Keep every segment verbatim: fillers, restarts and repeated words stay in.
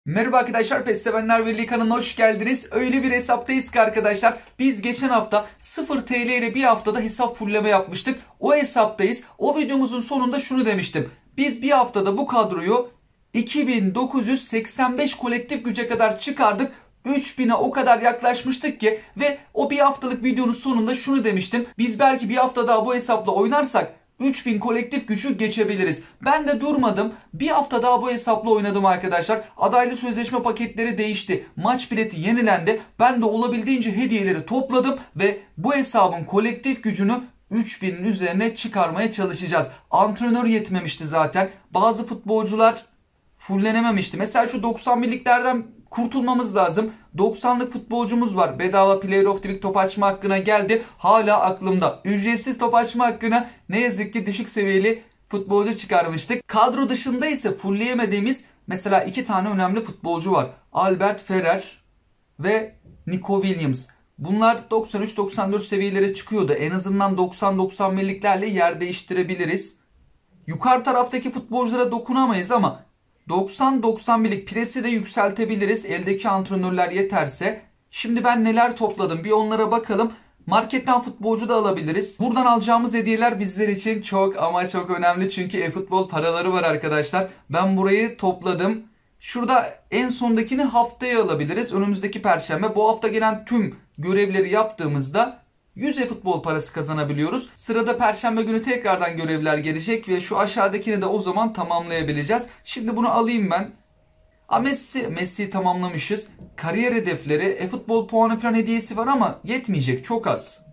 Merhaba arkadaşlar, PES Sevenler Birliği kanalına hoş geldiniz. Öyle bir hesaptayız ki arkadaşlar, biz geçen hafta sıfır T L ile bir haftada hesap fulleme yapmıştık. O hesaptayız. O videomuzun sonunda şunu demiştim. Biz bir haftada bu kadroyu iki bin dokuz yüz seksen beş kolektif güce kadar çıkardık. üç bine o kadar yaklaşmıştık ki ve o bir haftalık videonun sonunda şunu demiştim. Biz belki bir hafta daha bu hesapla oynarsak üç bin kolektif gücü geçebiliriz. Ben de durmadım. Bir hafta daha bu hesapla oynadım arkadaşlar. Adaylı sözleşme paketleri değişti. Maç bileti yenilendi. Ben de olabildiğince hediyeleri topladım ve bu hesabın kolektif gücünü üç binin üzerine çıkarmaya çalışacağız. Antrenör yetmemişti zaten. Bazı futbolcular fullenememişti. Mesela şu doksan birliklerden kurtulmamız lazım. doksanlık futbolcumuz var. Bedava Player of the Week top açma hakkına geldi. Hala aklımda. Ücretsiz top açma hakkına ne yazık ki düşük seviyeli futbolcu çıkarmıştık. Kadro dışında ise fullleyemediğimiz mesela iki tane önemli futbolcu var. Albert Ferrer ve Nico Williams. Bunlar doksan üç doksan dört seviyelere çıkıyordu. En azından doksan doksan birliklerle yer değiştirebiliriz. Yukarı taraftaki futbolculara dokunamayız ama doksan doksan birlik presi de yükseltebiliriz eldeki antrenörler yeterse. Şimdi ben neler topladım bir onlara bakalım. Marketten futbolcu da alabiliriz. Buradan alacağımız hediyeler bizler için çok ama çok önemli. Çünkü e-futbol paraları var arkadaşlar. Ben burayı topladım. Şurada en sondakini haftaya alabiliriz. Önümüzdeki perşembe. Bu hafta gelen tüm görevleri yaptığımızda yüz e-futbol parası kazanabiliyoruz. Sırada perşembe günü tekrardan görevler gelecek ve şu aşağıdakini de o zaman tamamlayabileceğiz. Şimdi bunu alayım ben. A Messi, Messi'yi tamamlamışız. Kariyer hedefleri, e-futbol puanı falan hediyesi var ama yetmeyecek, çok az.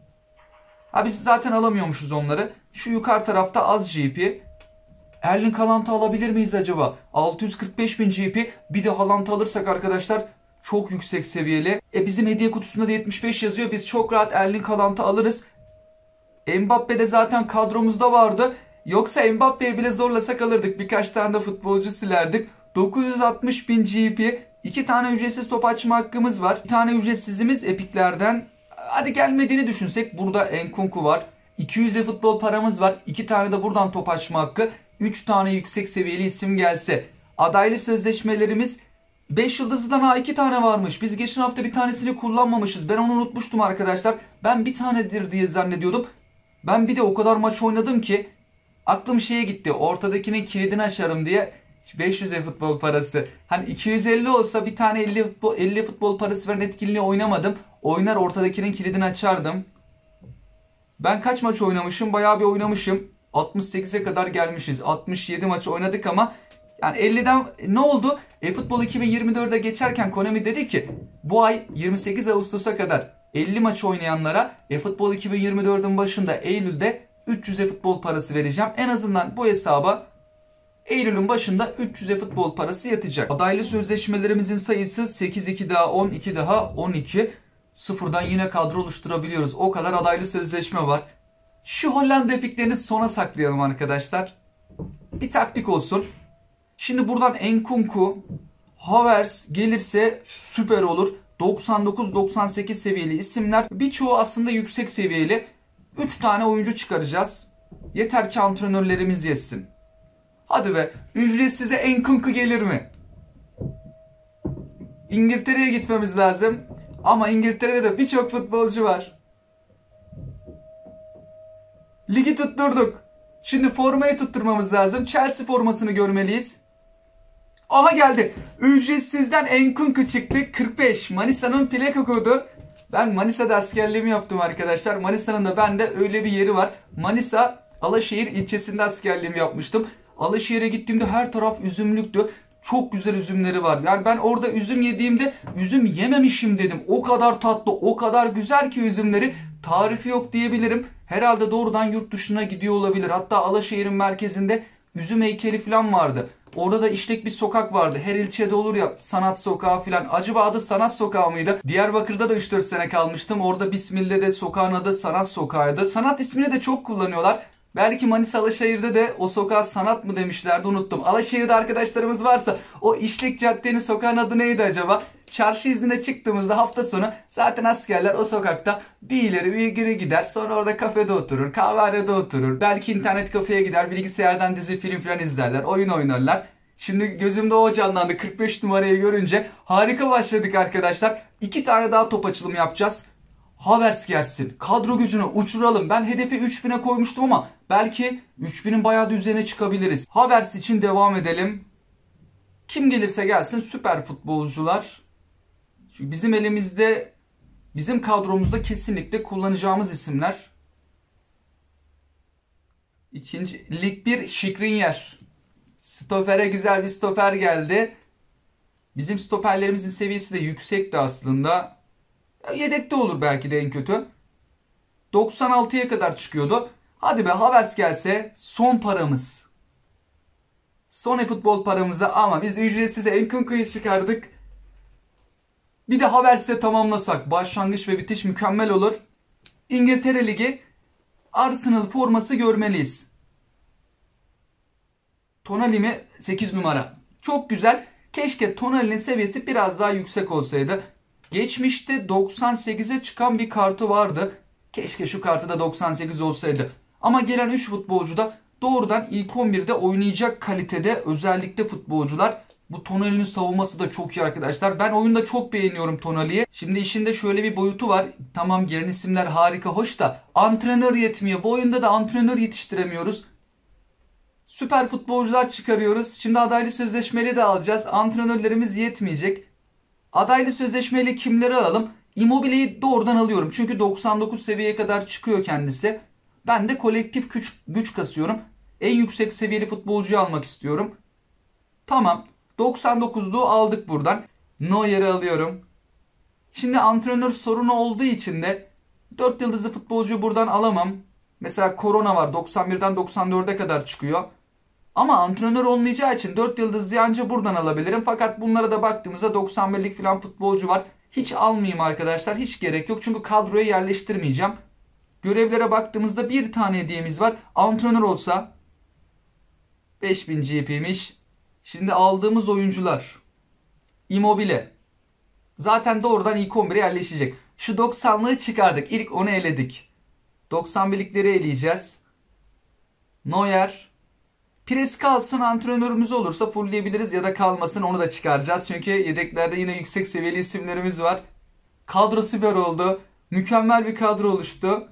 Ha biz zaten alamıyormuşuz onları. Şu yukarı tarafta az G P. Erling Haaland'ı alabilir miyiz acaba? altı yüz kırk beş bin G P. Bir de Haaland'ı alırsak arkadaşlar çok yüksek seviyeli. E bizim hediye kutusunda da yetmiş beş yazıyor. Biz çok rahat Erling Haaland'ı alırız. Mbappe de zaten kadromuzda vardı. Yoksa Mbappe'yi bile zorlasak alırdık. Birkaç tane de futbolcu silerdik. dokuz yüz altmış bin G P. iki tane ücretsiz top açma hakkımız var. Bir tane ücretsizimiz Epic'lerden. Hadi gelmediğini düşünsek burada Nkunku var. iki yüz futbol paramız var. iki tane de buradan top açma hakkı. üç tane yüksek seviyeli isim gelse. Adaylı sözleşmelerimiz beş yıldızlıdan ha iki tane varmış. Biz geçen hafta bir tanesini kullanmamışız. Ben onu unutmuştum arkadaşlar. Ben bir tanedir diye zannediyordum. Ben bir de o kadar maç oynadım ki aklım şeye gitti. Ortadakinin kilidini açarım diye beş yüz futbol parası. Hani iki yüz elli olsa bir tane elli futbol, elli futbol parası veren etkinliği oynamadım. Oynar ortadakinin kilidini açardım. Ben kaç maç oynamışım? Bayağı bir oynamışım. altmış sekize kadar gelmişiz. altmış yedi maç oynadık ama yani elliden ne oldu? eFootball iki bin yirmi dörde geçerken Konami dedi ki bu ay yirmi sekiz Ağustos'a kadar elli maç oynayanlara eFootball iki bin yirmi dördün başında Eylül'de üç yüz futbol parası vereceğim. En azından bu hesaba Eylül'ün başında üç yüz futbol parası yatacak. Adaylı sözleşmelerimizin sayısı sekiz, iki daha on, iki daha on iki. Sıfırdan yine kadro oluşturabiliyoruz. O kadar adaylı sözleşme var. Şu Hollanda epiklerini sona saklayalım arkadaşlar. Bir taktik olsun. Şimdi buradan Nkunku, Havertz gelirse süper olur. doksan dokuz doksan sekiz seviyeli isimler. Birçoğu aslında yüksek seviyeli. üç tane oyuncu çıkaracağız. Yeter ki antrenörlerimiz yetsin. Hadi be, ücretsize Nkunku gelir mi? İngiltere'ye gitmemiz lazım. Ama İngiltere'de de birçok futbolcu var. Ligi tutturduk. Şimdi formayı tutturmamız lazım. Chelsea formasını görmeliyiz. Aha geldi. Ücretsizden Nkunku çıktı. kırk beş. Manisa'nın plaka kodu. Ben Manisa'da askerliğimi yaptım arkadaşlar. Manisa'nın da bende öyle bir yeri var. Manisa Alaşehir ilçesinde askerliğimi yapmıştım. Alaşehir'e gittiğimde her taraf üzümlüktü. Çok güzel üzümleri var. Yani ben orada üzüm yediğimde üzüm yememişim dedim. O kadar tatlı, o kadar güzel ki üzümleri. Tarifi yok diyebilirim. Herhalde doğrudan yurt dışına gidiyor olabilir. Hatta Alaşehir'in merkezinde üzüm heykeli falan vardı. Orada da işlek bir sokak vardı. Her ilçede olur ya sanat sokağı falan. Acaba adı sanat sokağı mıydı? Diyarbakır'da da üç dört sene kalmıştım. Orada Bismil'de de sokağın adı sanat sokağıydı. Sanat ismini de çok kullanıyorlar. Belki Manisa Alaşehir'de de o sokağa sanat mı demişlerdi, unuttum. Alaşehir'de arkadaşlarımız varsa o işlek caddenin sokağın adı neydi acaba? Çarşı iznine çıktığımızda hafta sonu zaten askerler o sokakta bir ileri bir geri gider. Sonra orada kafede oturur, kahvehanede oturur. Belki internet kafeye gider, bilgisayardan dizi film falan izlerler, oyun oynarlar. Şimdi gözümde o canlandı kırk beş numarayı görünce. Harika başladık arkadaşlar. İki tane daha top açılımı yapacağız. Havertz gelsin. Kadro gücünü uçuralım. Ben hedefi üç bine koymuştum ama belki üç binin bayağı da üzerine çıkabiliriz. Havertz için devam edelim. Kim gelirse gelsin süper futbolcular. Çünkü bizim elimizde, bizim kadromuzda kesinlikle kullanacağımız isimler. İkinci Lig bir Skriniar. Stopere güzel bir stoper geldi. Bizim stoperlerimizin seviyesi de yüksekti aslında. Yedekte olur belki de en kötü. doksan altıya kadar çıkıyordu. Hadi be Havertz gelse son paramız. Son e-futbol paramızı ama biz ücretsiz Nkunku'yu çıkardık. Bir de Havertz'le tamamlasak başlangıç ve bitiş mükemmel olur. İngiltere Ligi Arsenal forması görmeliyiz. Tonali mi? sekiz numara. Çok güzel. Keşke Tonali'nin seviyesi biraz daha yüksek olsaydı. Geçmişte doksan sekize çıkan bir kartı vardı. Keşke şu kartı da doksan sekiz olsaydı. Ama gelen üç futbolcu da doğrudan ilk on birde oynayacak kalitede, özellikle futbolcular. Bu Tonali'nin savunması da çok iyi arkadaşlar. Ben oyunda çok beğeniyorum Tonali'yi. Şimdi işinde şöyle bir boyutu var. Tamam gelen isimler harika, hoş da antrenör yetmiyor. Bu oyunda da antrenör yetiştiremiyoruz. Süper futbolcular çıkarıyoruz. Şimdi adaylı sözleşmeli de alacağız. Antrenörlerimiz yetmeyecek. Adaylı sözleşmeyle kimleri alalım? Immobile'yi doğrudan alıyorum. Çünkü doksan dokuz seviyeye kadar çıkıyor kendisi. Ben de kolektif güç, güç kasıyorum. En yüksek seviyeli futbolcuyu almak istiyorum. Tamam. doksan dokuzluğu aldık buradan. Neuer'i alıyorum. Şimdi antrenör sorunu olduğu için de dört yıldızlı futbolcuyu buradan alamam. Mesela Korona var. doksan birden doksan dörde kadar çıkıyor. Ama antrenör olmayacağı için dört yıldızlıyı anca buradan alabilirim. Fakat bunlara da baktığımızda doksan birlik falan futbolcu var. Hiç almayayım arkadaşlar. Hiç gerek yok. Çünkü kadroya yerleştirmeyeceğim. Görevlere baktığımızda bir tane hediyemiz var. Antrenör olsa beş bin G P'miş. Şimdi aldığımız oyuncular. Immobile. Zaten doğrudan ilk on bire yerleşecek. Şu doksanlığı çıkardık. İlk onu eledik. doksan birlikleri eleyeceğiz. Neuer. Pires kalsın, antrenörümüz olursa fullleyebiliriz ya da kalmasın, onu da çıkaracağız. Çünkü yedeklerde yine yüksek seviyeli isimlerimiz var. Kadro süper oldu. Mükemmel bir kadro oluştu.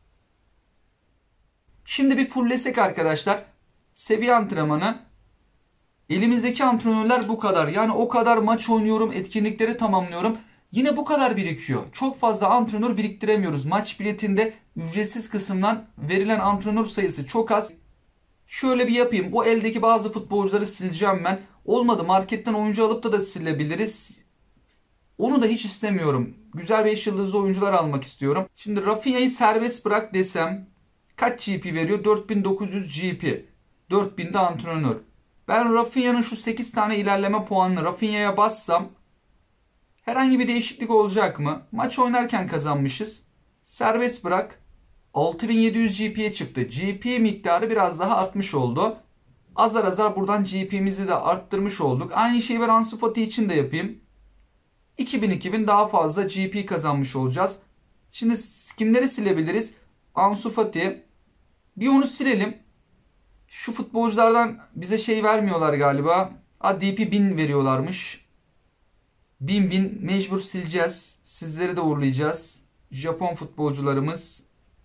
Şimdi bir fulllesek arkadaşlar. Seviye antrenmanı. Elimizdeki antrenörler bu kadar. Yani o kadar maç oynuyorum, etkinlikleri tamamlıyorum. Yine bu kadar birikiyor. Çok fazla antrenör biriktiremiyoruz. Maç biletinde ücretsiz kısımdan verilen antrenör sayısı çok az. Şöyle bir yapayım. Bu eldeki bazı futbolcuları sileceğim ben. Olmadı marketten oyuncu alıp da da silebiliriz. Onu da hiç istemiyorum. Güzel beş yıldızlı oyuncular almak istiyorum. Şimdi Rafinha'yı serbest bırak desem kaç G P veriyor? dört bin dokuz yüz G P. dört bin de antrenör. Ben Rafinha'nın şu sekiz tane ilerleme puanını Rafinha'ya bassam herhangi bir değişiklik olacak mı? Maç oynarken kazanmışız. Serbest bırak. altı bin yedi yüz G P'ye çıktı. G P miktarı biraz daha artmış oldu. Azar azar buradan G P'mizi de arttırmış olduk. Aynı şeyi ben Ansu Fati için de yapayım. iki bin iki bin daha fazla G P kazanmış olacağız. Şimdi kimleri silebiliriz? Ansu Fati. Bir onu silelim. Şu futbolculardan bize şey vermiyorlar galiba. A, D P bin veriyorlarmış. bin bin mecbur sileceğiz. Sizleri de uğurlayacağız. Japon futbolcularımız.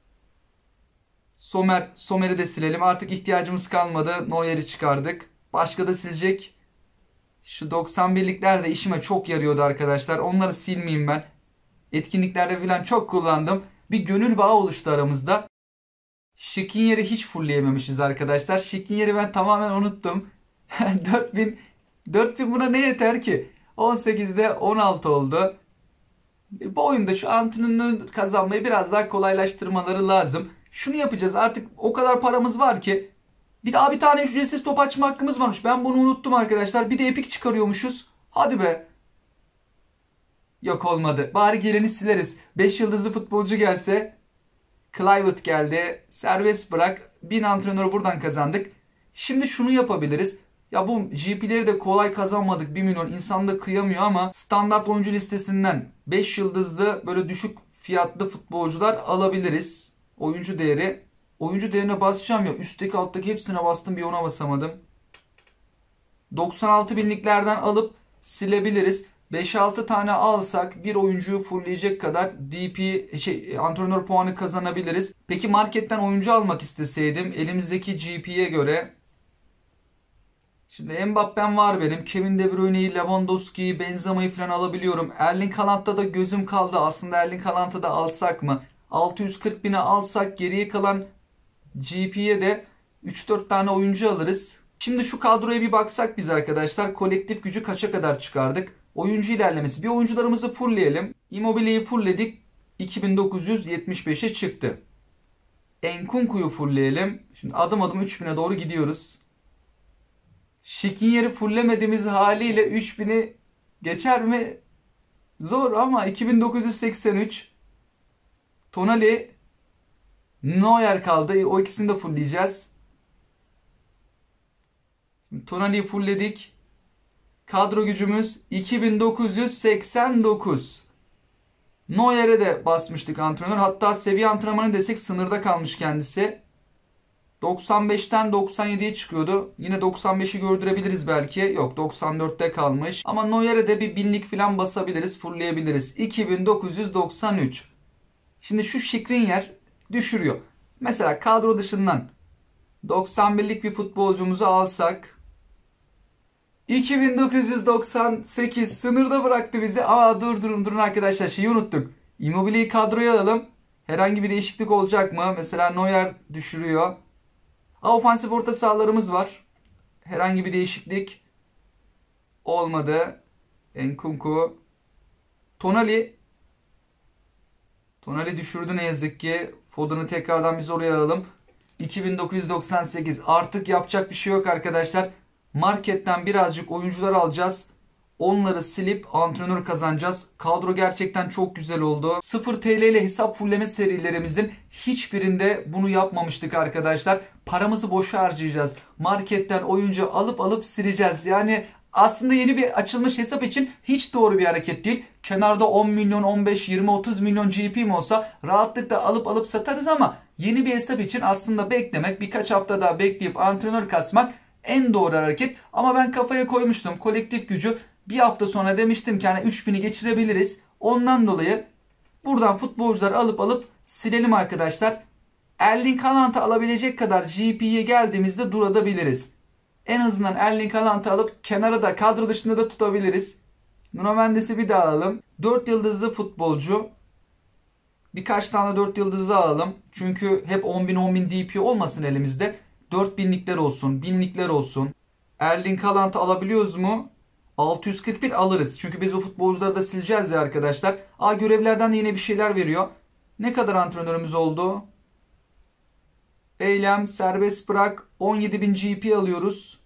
Sommer, Sommer'i de silelim. Artık ihtiyacımız kalmadı. Neuer'i çıkardık. Başka da silecek. Şu doksan birlikler de işime çok yarıyordu arkadaşlar. Onları silmeyeyim ben. Etkinliklerde falan çok kullandım. Bir gönül bağı oluştu aramızda. Skriniar'ı hiç fullleyememişiz arkadaşlar. Skriniar'ı ben tamamen unuttum. dört bin dört bin buna ne yeter ki? on sekizde on altı oldu. Bu oyunda şu antrenörü kazanmayı biraz daha kolaylaştırmaları lazım. Şunu yapacağız, artık o kadar paramız var ki. Bir daha bir tane ücretsiz top açma hakkımız varmış. Ben bunu unuttum arkadaşlar. Bir de epik çıkarıyormuşuz. Hadi be. Yok olmadı. Bari geleni sileriz. beş yıldızlı futbolcu gelse. Kluivert geldi. Serbest bırak. bin antrenörü buradan kazandık. Şimdi şunu yapabiliriz. Ya bu G P'leri de kolay kazanmadık. bir milyon insan da kıyamıyor ama standart oyuncu listesinden beş yıldızlı böyle düşük fiyatlı futbolcular alabiliriz. Oyuncu değeri. Oyuncu değerine basacağım ya. Üstteki alttaki hepsine bastım, bir ona basamadım. doksan altı binliklerden alıp silebiliriz. beş altı tane alsak bir oyuncuyu fullleyecek kadar D P şey antrenör puanı kazanabiliriz. Peki marketten oyuncu almak isteseydim elimizdeki G P'ye göre, şimdi Mbappe'm var benim. Kevin De Bruyne'yi, Lewandowski'yi, Benzema'yı falan alabiliyorum. Erling Haaland'da da gözüm kaldı. Aslında Erling Haaland'ı da alsak mı? altı yüz kırk bine alsak geriye kalan G P'ye de üç dört tane oyuncu alırız. Şimdi şu kadroya bir baksak biz arkadaşlar. Kolektif gücü kaça kadar çıkardık? Oyuncu ilerlemesi. Bir oyuncularımızı fullleyelim. Immobile'yi fullledik. iki bin dokuz yüz yetmiş beşe çıktı. Nkunku'yu fullleyelim. Şimdi adım adım üç bine doğru gidiyoruz. Skriniar'ı fullemediğimiz haliyle üç bini geçer mi? Zor ama iki bin dokuz yüz seksen üç. Tonali, Neuer kaldı. O ikisini de fullleyeceğiz. Tonali'yi fullledik. Kadro gücümüz iki bin dokuz yüz seksen dokuz. Neuer'e de basmıştık antrenör. Hatta seviye antrenmanı desek sınırda kalmış kendisi. doksan beşten doksan yediye çıkıyordu. Yine doksan beşi gördürebiliriz belki. Yok, doksan dörtte kalmış. Ama Neuer'e de bir binlik falan basabiliriz. Fullleyebiliriz. iki bin dokuz yüz doksan üç. Şimdi şu Skriniar düşürüyor. Mesela kadro dışından doksan birlik bir futbolcumuzu alsak, iki bin dokuz yüz doksan sekiz sınırda bıraktı bizi. Aa dur durun durun arkadaşlar, şeyi unuttuk. Immobile'yi kadroya alalım. Herhangi bir değişiklik olacak mı? Mesela Neuer düşürüyor. Aa, ofansif orta sahalarımız var. Herhangi bir değişiklik olmadı. Nkunku. Tonali. Tonali düşürdü ne yazık ki. Foden'ı tekrardan biz oraya alalım. iki bin dokuz yüz doksan sekiz. Artık yapacak bir şey yok arkadaşlar. Marketten birazcık oyuncular alacağız. Onları silip antrenör kazanacağız. Kadro gerçekten çok güzel oldu. sıfır T L ile hesap fulleme serilerimizin hiçbirinde bunu yapmamıştık arkadaşlar. Paramızı boşa harcayacağız. Marketten oyuncu alıp alıp sileceğiz. Yani aslında yeni bir açılmış hesap için hiç doğru bir hareket değil. Kenarda on milyon, on beş, yirmi, otuz milyon G P'm olsa rahatlıkla alıp alıp satarız ama yeni bir hesap için aslında beklemek, birkaç hafta daha bekleyip antrenör kasmak en doğru hareket. Ama ben kafaya koymuştum. Kolektif gücü bir hafta sonra demiştim ki hani üç bini geçirebiliriz. Ondan dolayı buradan futbolcuları alıp alıp silelim arkadaşlar. Erling Haaland'ı alabilecek kadar G P'ye geldiğimizde durabiliriz. En azından Erling Haaland'ı alıp kenara da kadro dışında da tutabiliriz. Nuno Mendes'i bir daha alalım. dört yıldızlı futbolcu. Birkaç tane dört yıldızlı alalım. Çünkü hep on bin on bin D P olmasın elimizde. dört binlikler olsun, binlikler olsun. Erling Haaland'ı alabiliyoruz mu? altı yüz kırk bir alırız. Çünkü biz bu futbolcuları da sileceğiz ya arkadaşlar. Aa, görevlerden de yine bir şeyler veriyor. Ne kadar antrenörümüz oldu? Eylem, serbest bırak. on yedi bin G P alıyoruz.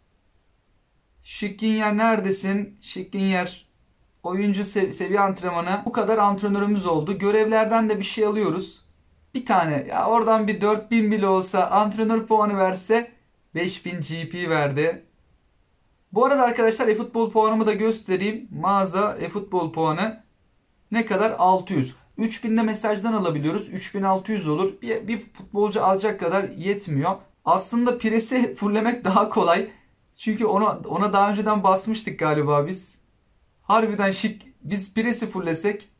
Skriniar neredesin? Skriniar oyuncu sev seviye antrenmanı. Bu kadar antrenörümüz oldu. Görevlerden de bir şey alıyoruz. Bir tane. Ya oradan bir dört bin bile olsa antrenör puanı verse beş bin G P verdi. Bu arada arkadaşlar e-futbol puanımı da göstereyim. Mağaza e-futbol puanı ne kadar? altı yüz. üç binde mesajdan alabiliyoruz. üç bin altı yüz olur. Bir, bir futbolcu alacak kadar yetmiyor. Aslında presi fulllemek daha kolay. Çünkü ona, ona daha önceden basmıştık galiba biz. Harbiden şık. Biz presi fulllesek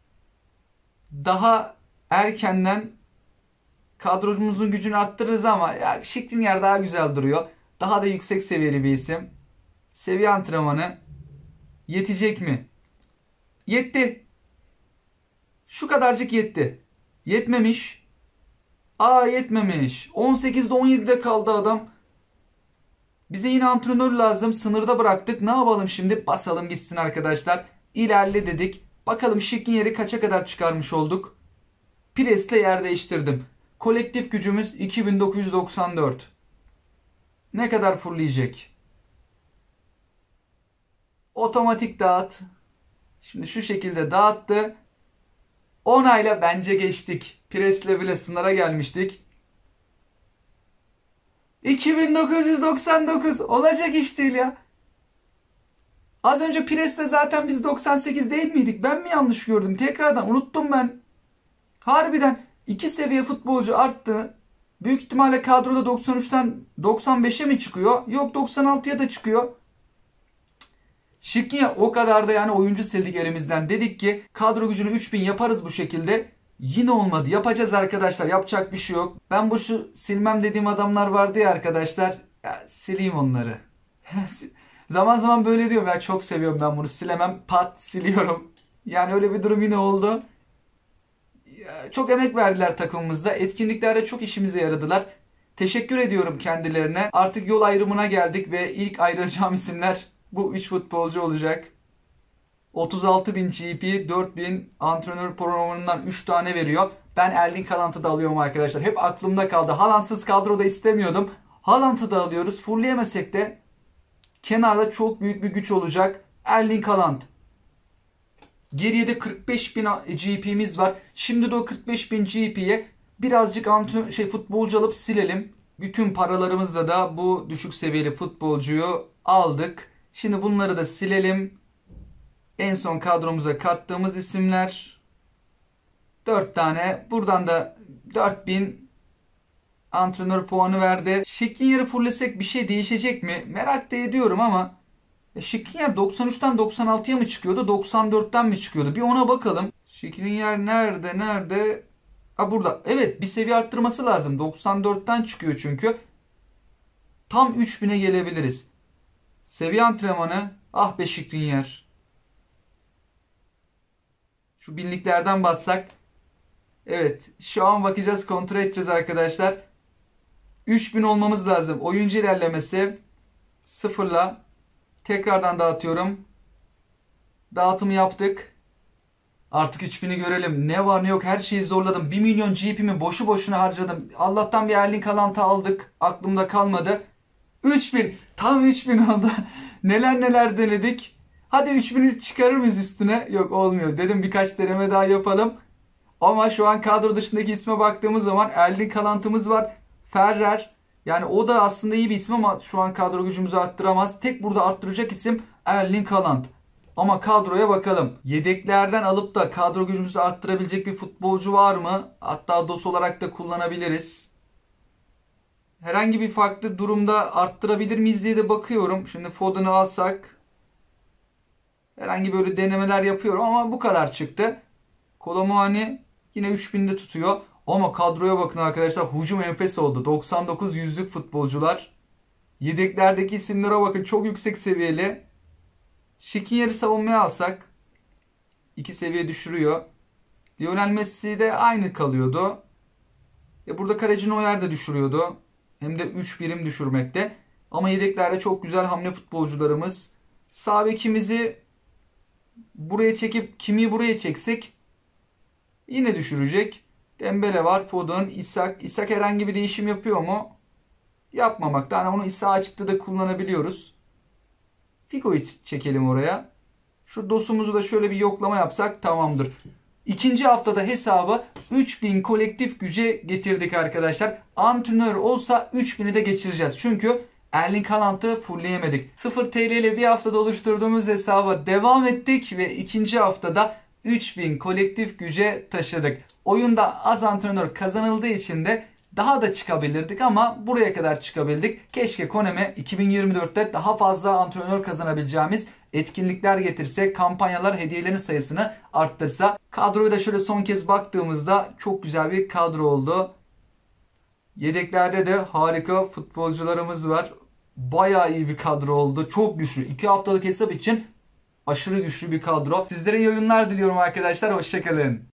daha erkenden kadromuzun gücünü arttırırız ama ya Skriniar daha güzel duruyor. Daha da yüksek seviyeli bir isim. Seviye antrenmanı yetecek mi? Yetti. Şu kadarcık yetti. Yetmemiş. Aa, yetmemiş. on sekizde on yedide kaldı adam. Bize yine antrenör lazım. Sınırda bıraktık. Ne yapalım şimdi? Basalım gitsin arkadaşlar. İlerle dedik. Bakalım Skriniar'ı kaça kadar çıkarmış olduk. Presle yer değiştirdim. Kolektif gücümüz iki bin dokuz yüz doksan dört. Ne kadar fullleyecek? Otomatik dağıt. Şimdi şu şekilde dağıttı. Onayla bence geçtik. Presle bile sınıra gelmiştik. iki bin dokuz yüz doksan dokuz olacak iş değil ya. Az önce presle zaten biz doksan sekiz değil miydik? Ben mi yanlış gördüm? Tekrardan unuttum ben. Harbiden iki seviye futbolcu arttı. Büyük ihtimalle kadroda doksan üçten doksan beşe mi çıkıyor? Yok, doksan altıya da çıkıyor. Şikrinyar o kadar da yani oyuncu sildik elimizden. Dedik ki kadro gücünü üç bin yaparız bu şekilde. Yine olmadı. Yapacağız arkadaşlar. Yapacak bir şey yok. Ben bu şu silmem dediğim adamlar vardı ya arkadaşlar. Ya, sileyim onları. Zaman zaman böyle diyorum. Ya çok seviyorum ben bunu. Silemem. Pat siliyorum. Yani öyle bir durum yine oldu. Ya, çok emek verdiler takımımızda. Etkinliklerde çok işimize yaradılar. Teşekkür ediyorum kendilerine. Artık yol ayrımına geldik ve ilk ayrılacağım isimler bu üç futbolcu olacak. otuz altı bin G P, dört bin antrenör programından üç tane veriyor. Ben Erling Haaland'ı da alıyorum arkadaşlar. Hep aklımda kaldı. Haaland'sız kadroda istemiyordum. Haaland'ı da alıyoruz. Fullleyemesek de kenarda çok büyük bir güç olacak. Erling Haaland. Geriye de kırk beş bin G P'miz var. Şimdi de o kırk beş bin G P'ye birazcık antrenör, şey, futbolcu alıp silelim. Bütün paralarımızla da bu düşük seviyeli futbolcuyu aldık. Şimdi bunları da silelim. En son kadromuza kattığımız isimler dört tane. Buradan da dört bin antrenör puanı verdi. Şikrinyar'ı fullesek bir şey değişecek mi? Merak da ediyorum ama Şikrinyar doksan üçten doksan altıya mı çıkıyordu? doksan dörtten mi çıkıyordu? Bir ona bakalım. Şikrinyar nerede? Nerede? Ha, burada. Evet, bir seviye arttırması lazım. doksan dörtten çıkıyor çünkü. Tam üç bine gelebiliriz. Seviye antrenmanı. Ah be Şikrinyar. Şu binliklerden bassak. Evet. Şu an bakacağız. Kontrol edeceğiz arkadaşlar. üç bin olmamız lazım. Oyuncu ilerlemesi. Sıfırla. Tekrardan dağıtıyorum. Dağıtımı yaptık. Artık üç bini görelim. Ne var ne yok her şeyi zorladım. bir milyon G P'mi boşu boşuna harcadım. Allah'tan bir Erling Haaland'ı aldık. Aklımda kalmadı. üç bin. Tam üç bin oldu. Neler neler denedik. Hadi üç bini çıkarır mıyız üstüne? Yok, olmuyor. Dedim birkaç deneme daha yapalım. Ama şu an kadro dışındaki isme baktığımız zaman Erling Haaland'ımız var. Ferrer. Yani o da aslında iyi bir isim ama şu an kadro gücümüzü arttıramaz. Tek burada arttıracak isim Erling Haaland. Ama kadroya bakalım. Yedeklerden alıp da kadro gücümüzü arttırabilecek bir futbolcu var mı? Hatta dos olarak da kullanabiliriz. Herhangi bir farklı durumda arttırabilir miyiz diye de bakıyorum. Şimdi Foden'ı alsak. Herhangi böyle denemeler yapıyorum ama bu kadar çıktı. Kolo Muani yine üç binde tutuyor. Ama kadroya bakın arkadaşlar, hücum enfes oldu. doksan dokuz yüzlük futbolcular. Yedeklerdeki isimlere bakın, çok yüksek seviyeli. Şikrinyar'ı savunmaya alsak iki seviye düşürüyor. Lionel Messi de aynı kalıyordu. E burada kaleci Neuer de düşürüyordu. Hem de üç birim düşürmekte. Ama yedeklerde çok güzel hamle futbolcularımız. Sağ bekimizi buraya çekip kimi buraya çeksek yine düşürecek. Dembele var, Foden, Isak. Isak herhangi bir değişim yapıyor mu? Yapmamakta. Yani onu Isak açıkta da kullanabiliyoruz. Figo'yu çekelim oraya. Şu dosumuzu da şöyle bir yoklama yapsak tamamdır. İkinci haftada hesabı üç bin kolektif güce getirdik arkadaşlar. Antrenör olsa üç bini de geçireceğiz. Çünkü Erling Haaland'ı fullleyemedik. sıfır T L ile bir haftada oluşturduğumuz hesaba devam ettik ve ikinci haftada üç bin kolektif güce taşıdık. Oyunda az antrenör kazanıldığı için de daha da çıkabilirdik ama buraya kadar çıkabildik. Keşke Konami iki bin yirmi dörtte daha fazla antrenör kazanabileceğimiz etkinlikler getirse, kampanyalar hediyelerin sayısını arttırsa. Kadroyu da şöyle son kez baktığımızda çok güzel bir kadro oldu. Yedeklerde de harika futbolcularımız var. Bayağı iyi bir kadro oldu. Çok güçlü. iki haftalık hesap için aşırı güçlü bir kadro. Sizlere iyi oyunlar diliyorum arkadaşlar. Hoşçakalın.